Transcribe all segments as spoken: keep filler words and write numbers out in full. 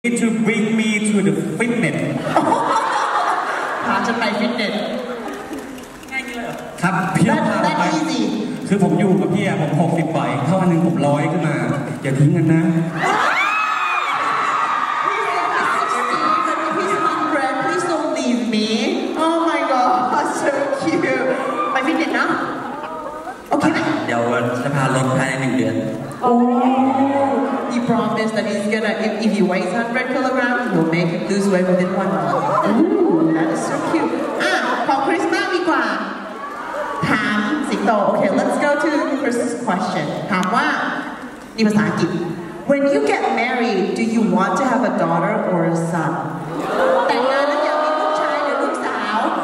to bring me to the fitness พาฉันไปฟิตเนสง่ายนี่เลยเหรอครับพี่พาไปคือผมอยู่กับพี่อะผมหกสิบไปถ้าวันหนึ่งผมร้อยขึ้นมาอย่าทิ้งกันนะไปฟิตเนสนะโอเคไหมเดี๋ยวจะพาลดภายในหนึ่งเดือน Oh he promised that he's gonna if if he weighs one hundred kilograms he'll make him lose weight within one month Ooh that is so cute อ่ะขอคริสมาดีกว่าถามสิงโต Okay let's go to Krist's question ถามว่านี่ภาษาอังกฤษ When you get married do you want to have a daughter or a son แต่งงานแล้วอยากมีลูกชายหรือลูกสาว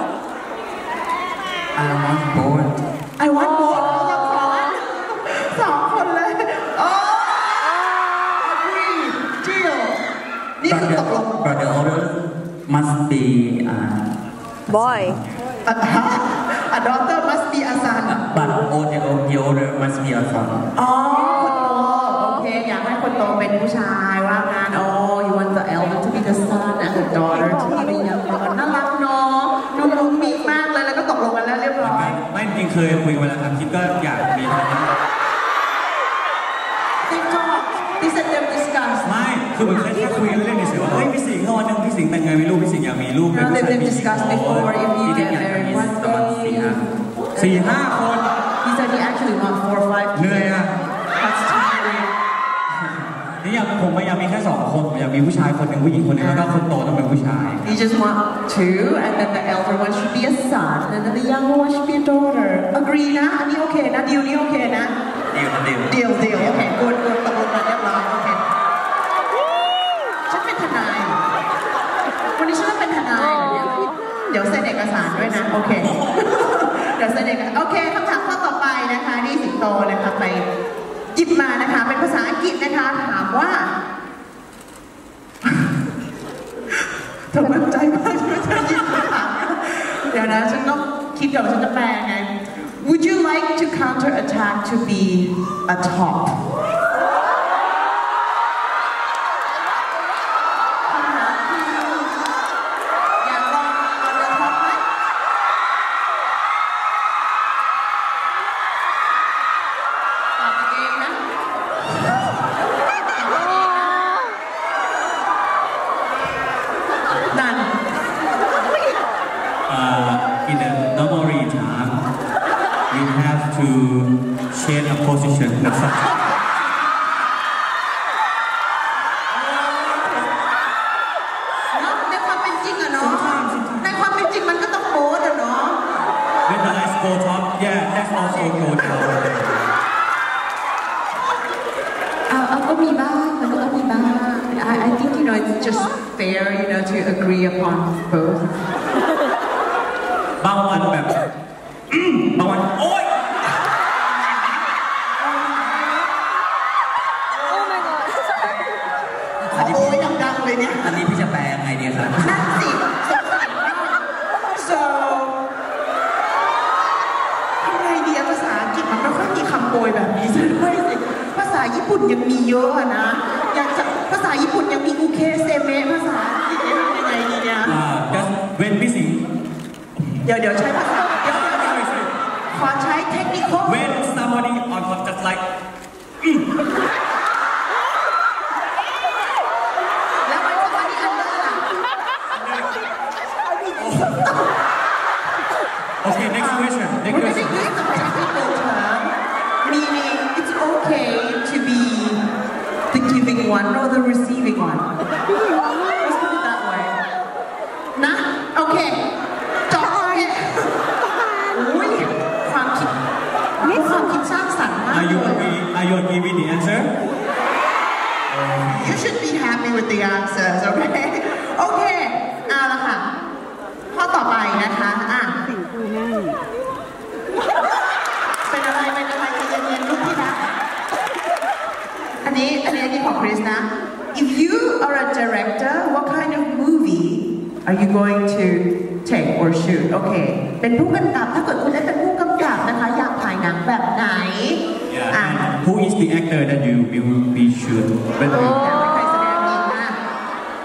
I want both I want both สองคนเลยโอ้ agree deal นี่คือตกลง But the order must be boy a daughter must be a son but the order must be a son อ๋อคนโตโอเคอยากให้คนโตเป็นผู้ชายว่างาน Oh you want the elder to be the son and the daughter to be the younger น่ารักเนาะดูมุ้งมิ้งมากเลยแล้วก็ตกลงกันแล้วเรียบร้อยไม่จริงเคยคุยกันแล้วครับคิดก็อยากมีที่สัญญาดิสคัสไม่คือมันแค่แค่คุยกันเรื่องเฉยๆว่าเฮ้ยพี่สิงห์วันหนึ่งพี่สิงห์แต่งงานมีลูกพี่สิงห์อยากมีลูกเป็นผู้ชายพี่สิงห์ประมาณสี่ห้าสี่ห้าคน He said he actually wants four or five เหนื่อยอ่ะ That's too many นี่อยากผมไม่อยากมีแค่สองคนผมอยากมีผู้ชายคนหนึ่งผู้หญิงคนหนึ่งแล้วก็คนโตต้องเป็นผู้ชาย He just want two and then the elder one should be a son and then the younger one should be a daughter Agree นะอันนี้โอเคนะดีลนี้โอเคนะดีลดีลดีลดีลโอเคกูดกูดตกลงกันเรียบร้อยโอเคฉันเป็นทนายวันนี้ฉันต้องเป็นทนายเหรอเนี่ยเดี๋ยวเซ็นเอกสารด้วยนะโอเคเดี๋ยวเซ็นเอกสารโอเคคำถามข้อต่อไปนะคะนี่สิงโตนะคะไปหยิบมานะคะเป็นภาษาอังกฤษนะคะถามว่าเธอมั่นใจมากที่จะหยิบมาถามเดี๋ยวนะฉันต้องคิดเดี๋ยวฉันจะแปลไง Would you like to counter attack to be a top In the normal time, you have to change a position. ในความเป็นจริงอะเนาะในความเป็นจริงมันก็ต้องโพสอะเนาะ When the lights go top, yeah, that's also go down. เอาเอาก็มีบ้างมันก็มีบ้าง I I think you know it's just fair you know to agree upon both บางวันแบบบางวันโอ๊ยอันนี้พี่ดังๆเลยเนี่ยอันนี้พี่จะแปลยังไงดีครับนั่นสิสงสัยมาก so ทำไงดีภาษาอังกฤษมันไม่ค่อยมีคำโปรยแบบนี้ซะด้วยสิภาษาญี่ปุ่นยังมีเยอะอะนะอย่างภาษาญี่ปุ่นยังมีอุเคเซเมะภาษาอังกฤษยังไงดีเนี่ย just when พี่สิงห์เดี๋ยวเดี๋ยวใช้ภาษาเดี๋ยวขอใช้เทคนิค when somebody on top just like แล้วมันจะมาที่อันเดอร์ล่ะ Okay next question next question meaning it's okay to be the giving one or the receiving one let's put it that way นะโอเคจบเลยอุ้ยความคิดความคิดสร้างสรรค์มาก Are you agree Are you agree with the answer You should be happy with the answers okay โอเคเอาละค่ะข้อต่อไปนะคะอ่ะเป็นอะไรเป็นอะไรใจเย็นๆลูกพี่นะอันนี้อันนี้ที่ของคริสนะ If you are a director what kind of movie are you going to take or shoot โอเคเป็นผู้กำกับถ้าเกิดคุณได้เป็นผู้กำกับนะคะอยากถ่ายหนังแบบไหน Yeah and who is the actor that you will be shoot อยากให้ใครแสดงดีมาก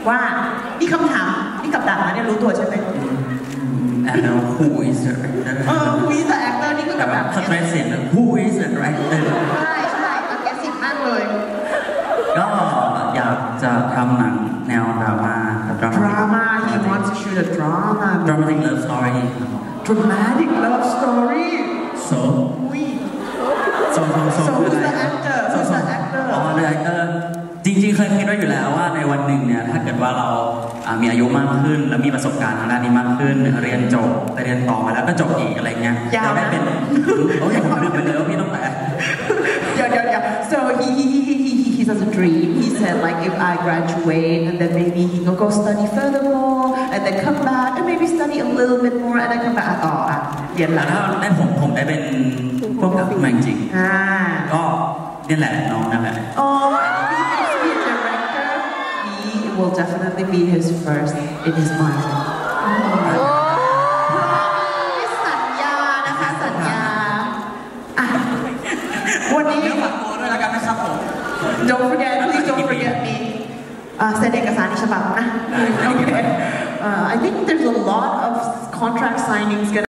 ว่านี่คำถามนี่กับดักนะเนี่ยรู้ตัวใช่ไหม and uh, who is the เออ who is the actor นี่คือแต่กับว่าดักเขาใช้เสียง who is the actor ใช่ใช่เอาแกสิบมากเลยก็อยากจะทำหนังแนวดราม่าครับ drama he wants to shoot a drama dramatic love story dramatic love story so อุ้ย so so so so who's the actor who's the actor อ๋อ the actor จริงๆเคยคิดไว้อยู่แล้วว่าในวันหนึ่งเนี่ยถ้าเกิดว่าเราอ่ามีอายุมากขึ้นแล้วมีประสบการณ์ทางด้านนี้มากขึ้นเรียนจบไปเรียนต่อมาแล้วก็จบอีกอะไรเงี้ยยาวนะจะได้เป็นโอ้ยผมลืมไปเลยว่าพี่ต้องแปลเดี๋ยวเดี๋ยวเดี๋ยว so he he he he he he has a dream he said like if I graduate and then maybe he will go study furthermore and then come back and maybe study a little bit more and then come back ต่ออ่ะเรียนแล้แล้ว วถ้าได้ผมผมได้เป็นพวกกับมาจริงอ่าก็นี่แหละน้องนั่นแหละ oh if he gets to be a director he will definitely be his first in his mind สัญญานะคะสัญญาอ่ะวันนี้ฝากตัวด้วยแล้วกันนะครับผม don't forget please don't forget me อ่าเซ็นเอกสารอีกฉบับนะ okay uh, I think there's a lot of contract signings gonna